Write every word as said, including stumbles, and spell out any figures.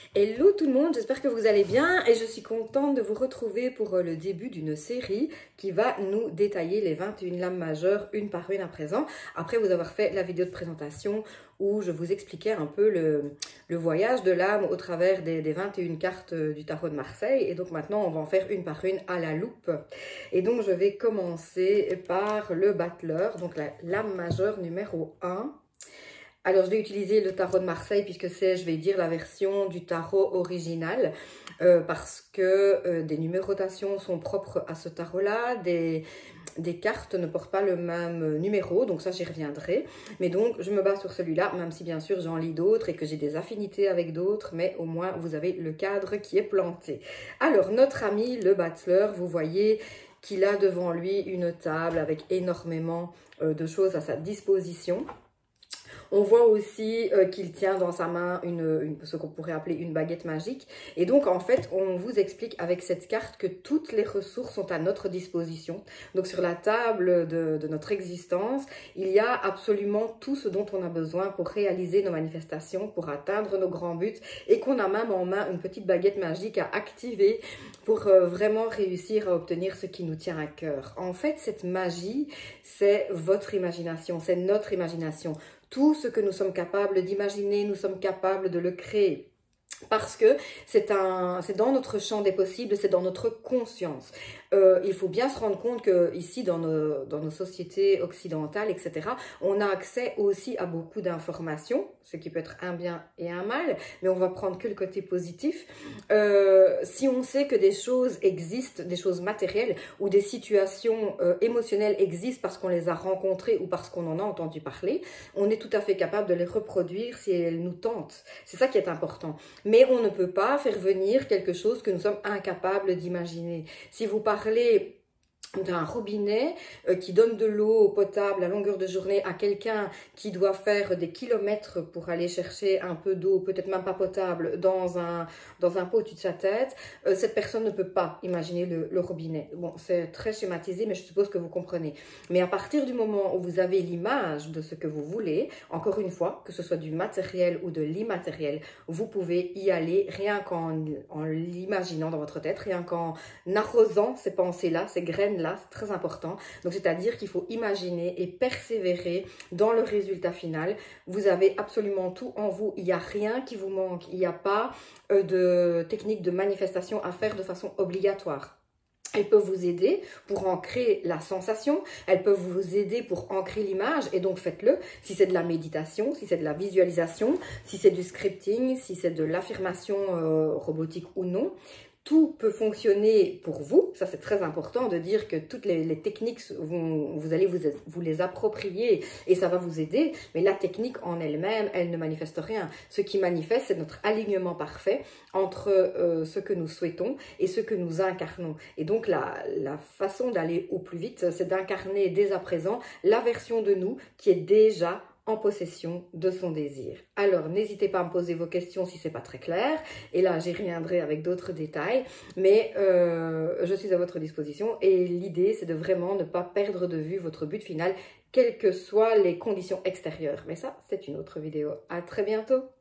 Hello tout le monde, j'espère que vous allez bien et je suis contente de vous retrouver pour le début d'une série qui va nous détailler les vingt et une lames majeures une par une à présent, après vous avoir fait la vidéo de présentation où je vous expliquais un peu le, le voyage de l'âme au travers des, des vingt et une cartes du tarot de Marseille. Et donc maintenant on va en faire une par une à la loupe. Et donc je vais commencer par le battleur, donc la lame majeure numéro un. Alors, je vais utiliser le tarot de Marseille puisque c'est, je vais dire, la version du tarot original euh, parce que euh, des numérotations sont propres à ce tarot-là, des, des cartes ne portent pas le même numéro, donc ça, j'y reviendrai. Mais donc, je me base sur celui-là, même si bien sûr, j'en lis d'autres et que j'ai des affinités avec d'autres, mais au moins, vous avez le cadre qui est planté. Alors, notre ami, le battleur, vous voyez qu'il a devant lui une table avec énormément euh, de choses à sa disposition. On voit aussi euh, qu'il tient dans sa main une, une, ce qu'on pourrait appeler une baguette magique. Et donc, en fait, on vous explique avec cette carte que toutes les ressources sont à notre disposition. Donc, sur la table de, de notre existence, il y a absolument tout ce dont on a besoin pour réaliser nos manifestations, pour atteindre nos grands buts et qu'on a même en main une petite baguette magique à activer pour euh, vraiment réussir à obtenir ce qui nous tient à cœur. En fait, cette magie, c'est votre imagination, c'est notre imagination. Tout ce que nous sommes capables d'imaginer, nous sommes capables de le créer. Parce que c'est un, c'est dans notre champ des possibles, c'est dans notre conscience. Euh, il faut bien se rendre compte que ici, dans nos, dans nos sociétés occidentales, et cetera, on a accès aussi à beaucoup d'informations, ce qui peut être un bien et un mal, mais on va prendre que le côté positif. Euh, si on sait que des choses existent, des choses matérielles ou des situations euh, émotionnelles existent parce qu'on les a rencontrées ou parce qu'on en a entendu parler, on est tout à fait capable de les reproduire si elles nous tentent. C'est ça qui est important. Mais on ne peut pas faire venir quelque chose que nous sommes incapables d'imaginer. Si vous parlez d'un robinet euh, qui donne de l'eau potable à longueur de journée à quelqu'un qui doit faire des kilomètres pour aller chercher un peu d'eau, peut-être même pas potable, dans un, dans un pot au-dessus de sa tête, euh, cette personne ne peut pas imaginer le, le robinet. Bon, c'est très schématisé, mais je suppose que vous comprenez. Mais à partir du moment où vous avez l'image de ce que vous voulez, encore une fois, que ce soit du matériel ou de l'immatériel, vous pouvez y aller rien qu'en en l'imaginant dans votre tête, rien qu'en arrosant ces pensées-là, ces graines là, c'est très important. Donc, c'est-à-dire qu'il faut imaginer et persévérer dans le résultat final. Vous avez absolument tout en vous. Il n'y a rien qui vous manque. Il n'y a pas euh, de technique de manifestation à faire de façon obligatoire. Elles peuvent vous aider pour ancrer la sensation, elles peuvent vous aider pour ancrer l'image et donc faites-le. Si c'est de la méditation, si c'est de la visualisation, si c'est du scripting, si c'est de l'affirmation euh, robotique ou non. Tout peut fonctionner pour vous, ça c'est très important de dire que toutes les, les techniques, vont, vous allez vous, vous les approprier et ça va vous aider, mais la technique en elle-même, elle ne manifeste rien. Ce qui manifeste, c'est notre alignement parfait entre euh, ce que nous souhaitons et ce que nous incarnons. Et donc la, la façon d'aller au plus vite, c'est d'incarner dès à présent la version de nous qui est déjà en possession de son désir. Alors, n'hésitez pas à me poser vos questions si c'est pas très clair. Et là, j'y reviendrai avec d'autres détails. Mais euh, je suis à votre disposition. Et l'idée, c'est de vraiment ne pas perdre de vue votre but final, quelles que soient les conditions extérieures. Mais ça, c'est une autre vidéo. À très bientôt.